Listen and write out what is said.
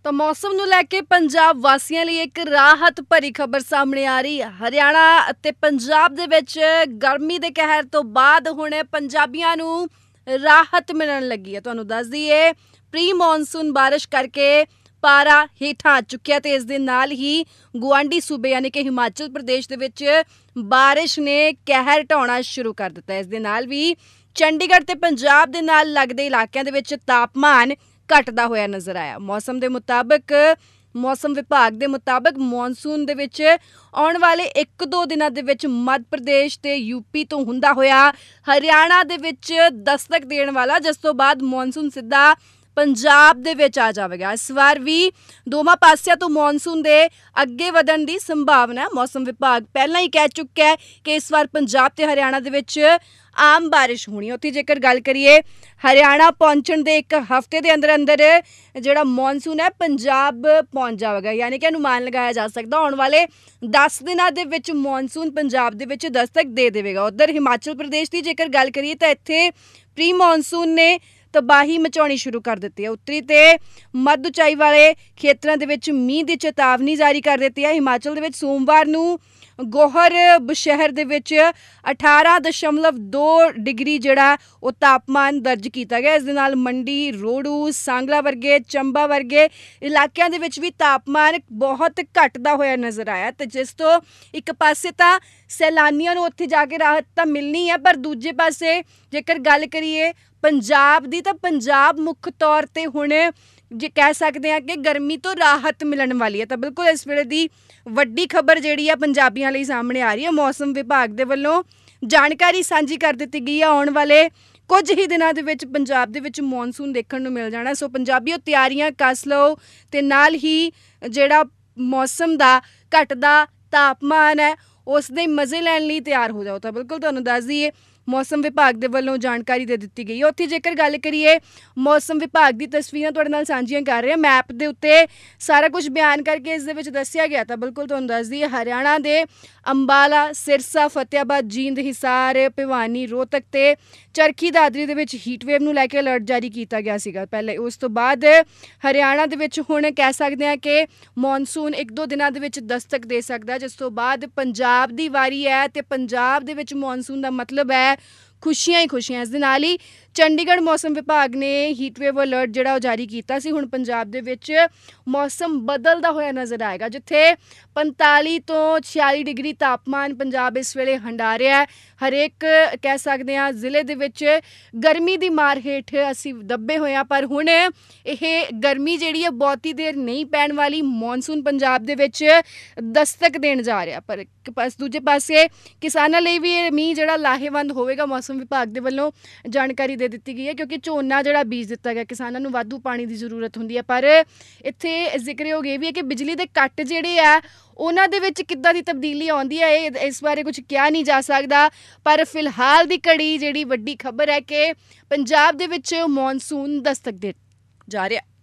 ਤਾਂ ਮੌਸਮ ਨੂੰ ਲੈ ਕੇ ਪੰਜਾਬ ਵਾਸੀਆਂ ਲਈ ਇੱਕ ਰਾਹਤ ਭਰੀ ਖਬਰ ਸਾਹਮਣੇ ਆ ਰਹੀ ਹੈ। ਹਰਿਆਣਾ ਅਤੇ ਪੰਜਾਬ ਦੇ ਵਿੱਚ ਗਰਮੀ ਦੇ ਕਹਿਰ ਤੋਂ ਬਾਅਦ ਹੁਣ ਪੰਜਾਬੀਆਂ ਨੂੰ ਰਾਹਤ ਮਿਲਣ ਲੱਗੀ ਹੈ। ਤੁਹਾਨੂੰ ਦੱਸ ਦਈਏ, ਪ੍ਰੀ ਮੌਨਸੂਨ ਬਾਰਿਸ਼ ਕਰਕੇ ਪਾਰਾ ਹੇਠਾਂ ਆ ਚੁੱਕਿਆ ਤੇ ਇਸ ਦੇ ਨਾਲ ਹੀ ਗੁਆਂਢੀ ਸੂਬੇ ਯਾਨੀ ਕਿ ਹਿਮਾਚਲ ਪ੍ਰਦੇਸ਼ ਦੇ ਵਿੱਚ ਬਾਰਿਸ਼ ਨੇ ਕਹਿਰ ਢਾਉਣਾ ਸ਼ੁਰੂ ਕਰ ਦਿੱਤਾ। ਇਸ ਦੇ ਨਾਲ ਵੀ ਚੰਡੀਗੜ੍ਹ ਤੇ ਪੰਜਾਬ ਦੇ ਨਾਲ ਲੱਗਦੇ ਇਲਾਕਿਆਂ ਦੇ ਵਿੱਚ ਤਾਪਮਾਨ ਘਟਦਾ ਹੋਇਆ ਨਜ਼ਰ ਆਇਆ। ਮੌਸਮ ਵਿਭਾਗ ਦੇ ਮੁਤਾਬਕ ਮੌਨਸੂਨ ਦੇ ਵਿੱਚ ਆਉਣ ਵਾਲੇ 1-2 ਦਿਨਾਂ ਦੇ ਵਿੱਚ ਮੱਧ ਪ੍ਰਦੇਸ਼ ਤੇ ਯੂਪੀ ਤੋਂ ਹੁੰਦਾ ਹੋਇਆ ਹਰਿਆਣਾ ਦੇ ਵਿੱਚ ਦਸਤਕ ਦੇਣ ਵਾਲਾ, ਜਿਸ ਤੋਂ ਬਾਅਦ ਮੌਨਸੂਨ ਸਿੱਧਾ ਪੰਜਾਬ ਦੇ ਵਿੱਚ ਆ ਜਾਵੇਗਾ। ਇਸ ਵਾਰ ਵੀ ਦੋਵਾਂ ਪਾਸਿਆਂ ਤੋਂ ਮੌਨਸੂਨ ਦੇ ਅੱਗੇ ਵਧਣ ਦੀ ਸੰਭਾਵਨਾ ਹੈ। ਮੌਸਮ ਵਿਭਾਗ ਪਹਿਲਾਂ ਹੀ ਕਹਿ ਚੁੱਕਿਆ ਹੈ ਕਿ ਇਸ ਵਾਰ ਪੰਜਾਬ ਤੇ ਹਰਿਆਣਾ ਦੇ ਵਿੱਚ ਆਮ ਬਾਰਿਸ਼ ਹੋਣੀ ਹੈ। ਉੱਥੇ ਜੇਕਰ ਗੱਲ ਕਰੀਏ, ਹਰਿਆਣਾ ਪਹੁੰਚਣ ਦੇ ਇੱਕ ਹਫ਼ਤੇ ਦੇ ਅੰਦਰ ਜਿਹੜਾ ਮੌਨਸੂਨ ਹੈ ਪੰਜਾਬ ਪਹੁੰਚ ਜਾਵੇਗਾ, ਯਾਨੀ ਕਿ ਅਨੁਮਾਨ ਲਗਾਇਆ ਜਾ ਸਕਦਾ ਆਉਣ ਵਾਲੇ 10 ਦਿਨਾਂ ਦੇ ਵਿੱਚ ਮੌਨਸੂਨ ਪੰਜਾਬ ਦੇ ਵਿੱਚ ਦਸਤਕ ਦੇ ਦੇਵੇਗਾ। ਉੱਧਰ ਹਿਮਾਚਲ ਪ੍ਰਦੇਸ਼ ਦੀ ਜੇਕਰ ਗੱਲ ਕਰੀਏ ਤਾਂ ਇੱਥੇ ਪ੍ਰੀ ਮੌਨਸੂਨ ਨੇ ਤਬਾਹੀ ਮਚਾਉਣੀ ਸ਼ੁਰੂ ਕਰ ਦਿੱਤੀ ਹੈ। ਉੱਤਰੀ ਤੇ ਮੱਧ ਉਚਾਈ ਵਾਲੇ ਖੇਤਰਾਂ ਦੇ ਵਿੱਚ ਮੀਂਹ ਦੀ ਚੇਤਾਵਨੀ ਜਾਰੀ ਕਰ ਦਿੱਤੀ ਹੈ। ਹਿਮਾਚਲ ਦੇ ਵਿੱਚ ਸੋਮਵਾਰ ਨੂੰ ਗੋਹਰ ਸ਼ਹਿਰ ਦੇ ਵਿੱਚ 18.2 ਡਿਗਰੀ ਜਿਹੜਾ ਉਹ ਤਾਪਮਾਨ ਦਰਜ ਕੀਤਾ ਗਿਆ। ਇਸ ਦੇ ਨਾਲ ਮੰਡੀ, ਰੋੜੂ, ਸਾਂਗਲਾ ਵਰਗੇ, ਚੰਬਾ ਵਰਗੇ ਇਲਾਕਿਆਂ ਦੇ ਵਿੱਚ ਵੀ ਤਾਪਮਾਨ ਬਹੁਤ ਘਟਦਾ ਹੋਇਆ ਨਜ਼ਰ ਆਇਆ ਤੇ ਜਿਸ ਤੋਂ ਇੱਕ ਪਾਸੇ ਤਾਂ ਸੈਲਾਨੀਆਂ ਨੂੰ ਉੱਥੇ ਜਾ ਕੇ ਰਾਹਤ ਤਾਂ ਮਿਲਣੀ ਹੈ, ਪਰ ਦੂਜੇ ਪਾਸੇ ਜੇਕਰ ਗੱਲ ਕਰੀਏ ਪੰਜਾਬ ਦੀ ਤਾਂ ਪੰਜਾਬ ਮੁੱਖ ਤੌਰ ਤੇ ਹੁਣ ਜੇ ਕਹਿ ਸਕਦੇ ਹਾਂ ਕਿ ਗਰਮੀ ਤੋਂ ਰਾਹਤ ਮਿਲਣ ਵਾਲੀ ਹੈ। ਤਾਂ ਬਿਲਕੁਲ ਇਸ ਵੇਲੇ ਦੀ ਵੱਡੀ ਖਬਰ ਜਿਹੜੀ ਆ ਪੰਜਾਬੀਆਂ ਲਈ ਸਾਹਮਣੇ ਆ ਰਹੀ ਹੈ। ਮੌਸਮ ਵਿਭਾਗ ਦੇ ਵੱਲੋਂ ਜਾਣਕਾਰੀ ਸਾਂਝੀ ਕਰ ਦਿੱਤੀ ਗਈ ਹੈ। ਆਉਣ ਵਾਲੇ ਕੁਝ ਹੀ ਦਿਨਾਂ ਦੇ ਵਿੱਚ ਪੰਜਾਬ ਦੇ ਵਿੱਚ ਮੌਨਸੂਨ ਦੇਖਣ ਨੂੰ ਮਿਲ ਜਾਣਾ। ਸੋ ਪੰਜਾਬੀਓ ਤਿਆਰੀਆਂ ਕੱਸ ਲਓ ਤੇ ਨਾਲ ਹੀ ਜਿਹੜਾ ਮੌਸਮ ਦਾ ਘਟਦਾ ਤਾਪਮਾਨ ਹੈ ਉਸ ਦੇ ਮਜ਼ੇ ਲੈਣ ਲਈ ਤਿਆਰ ਹੋ ਜਾਓ। ਤਾਂ ਬਿਲਕੁਲ ਤੁਹਾਨੂੰ ਦੱਸ ਦਈਏ, ਮੌਸਮ ਵਿਭਾਗ ਦੇ ਵੱਲੋਂ ਜਾਣਕਾਰੀ ਦੇ ਦਿੱਤੀ ਗਈ ਹੈ। ਉੱਥੇ ਜੇਕਰ ਗੱਲ ਕਰੀਏ, ਮੌਸਮ ਵਿਭਾਗ ਦੀ ਤਸਵੀਰਾਂ ਤੁਹਾਡੇ ਨਾਲ ਸਾਂਝੀਆਂ ਕਰ ਰਹੇ ਹਾਂ। ਮੈਪ ਦੇ ਉੱਤੇ ਸਾਰਾ ਕੁਝ ਬਿਆਨ ਕਰਕੇ ਇਸ ਦੇ ਵਿੱਚ ਦੱਸਿਆ ਗਿਆ। ਤਾਂ ਬਿਲਕੁਲ ਤੁਹਾਨੂੰ ਦੱਸ ਦਈਏ, ਹਰਿਆਣਾ ਦੇ ਅੰਬਾਲਾ, ਸਿਰਸਾ, ਫਤਿਆਬਾਦ, ਜੀਂਦ, ਹਿਸਾਰ, ਭਿਵਾਨੀ, ਰੋਹਤਕ ਤੇ ਚਰਖੀ ਦਾਦਰੀ ਦੇ ਵਿੱਚ ਹੀਟਵੇਵ ਨੂੰ ਲੈ ਕੇ ਅਲਰਟ ਜਾਰੀ ਕੀਤਾ ਗਿਆ ਸੀਗਾ ਪਹਿਲੇ। ਉਸ ਤੋਂ ਬਾਅਦ ਹਰਿਆਣਾ ਦੇ ਵਿੱਚ ਹੁਣ ਕਹਿ ਸਕਦੇ ਹਾਂ ਕਿ ਮੌਨਸੂਨ 1-2 ਦਿਨਾਂ ਦੇ ਵਿੱਚ ਦਸਤਕ ਦੇ ਸਕਦਾ, ਜਿਸ ਤੋਂ ਬਾਅਦ ਪੰਜਾਬ ਦੀ ਵਾਰੀ ਹੈ ਤੇ ਪੰਜਾਬ ਦੇ ਵਿੱਚ ਮੌਨਸੂਨ ਦਾ ਮਤਲਬ ਹੈ ਖੁਸ਼ੀਆਂ ਹੀ ਖੁਸ਼ੀਆਂ। ਇਸ ਦੇ ਨਾਲ ਹੀ ਚੰਡੀਗੜ੍ਹ ਮੌਸਮ ਵਿਭਾਗ ਨੇ ਹੀਟਵੇਵ ਅਲਰਟ ਜਿਹੜਾ ਉਹ ਜਾਰੀ ਕੀਤਾ ਸੀ। ਹੁਣ ਪੰਜਾਬ ਦੇ ਵਿੱਚ ਮੌਸਮ ਬਦਲਦਾ ਹੋਇਆ ਨਜ਼ਰ ਆਏਗਾ, ਜਿੱਥੇ 45 ਤੋਂ 46 ਡਿਗਰੀ ਤਾਪਮਾਨ ਪੰਜਾਬ ਇਸ ਵੇਲੇ ਹੰਢਾ ਰਿਹਾ ਹੈ। ਹਰੇਕ ਕਹਿ ਸਕਦੇ ਹਾਂ ਜ਼ਿਲ੍ਹੇ ਦੇ ਵਿੱਚ ਗਰਮੀ ਦੀ ਮਾਰ ਹੇਠ ਅਸੀਂ ਦੱਬੇ ਹੋਏ ਹਾਂ, ਪਰ ਹੁਣ ਇਹ ਗਰਮੀ ਜਿਹੜੀ ਹੈ ਬਹੁਤੀ ਦੇਰ ਨਹੀਂ ਪੈਣ ਵਾਲੀ। ਮੌਨਸੂਨ ਪੰਜਾਬ ਦੇ ਵਿੱਚ ਦਸਤਕ ਦੇਣ ਜਾ ਰਿਹਾ, ਪਰ ਦੂਜੇ ਪਾਸੇ ਕਿਸਾਨਾਂ ਲਈ ਵੀ ਇਹ ਮੀਂਹ ਜਿਹੜਾ ਲਾਹੇਵੰਦ ਹੋਵੇਗਾ। ਮੌਸਮ ਵਿਭਾਗ ਦੇ ਵੱਲੋਂ ਜਾਣਕਾਰੀ ਦੇ ਦਿੱਤੀ ਗਈ ਹੈ, ਕਿਉਂਕਿ ਝੋਨਾ ਜਿਹੜਾ ਬੀਜ ਦਿੱਤਾ ਗਿਆ, ਕਿਸਾਨਾਂ ਨੂੰ ਵਾਧੂ ਪਾਣੀ ਦੀ ਜ਼ਰੂਰਤ ਹੁੰਦੀ ਹੈ। ਪਰ ਇੱਥੇ ਜ਼ਿਕਰਯੋਗ ਇਹ ਵੀ ਹੈ ਕਿ ਬਿਜਲੀ ਦੇ ਕੱਟ ਜਿਹੜੇ ਆ ਉਹਨਾਂ ਦੇ ਵਿੱਚ ਕਿੱਦਾਂ ਦੀ ਤਬਦੀਲੀ ਆਉਂਦੀ ਹੈ, ਇਹ ਇਸ ਬਾਰੇ ਕੁਝ ਕਿਹਾ ਨਹੀਂ ਜਾ ਸਕਦਾ। ਪਰ ਫਿਲਹਾਲ ਦੀ ਘੜੀ ਜਿਹੜੀ ਵੱਡੀ ਖਬਰ ਹੈ ਕਿ ਪੰਜਾਬ ਦੇ ਵਿੱਚ ਮੌਨਸੂਨ ਦਸਤਕ ਦੇ ਜਾ ਰਿਹਾ।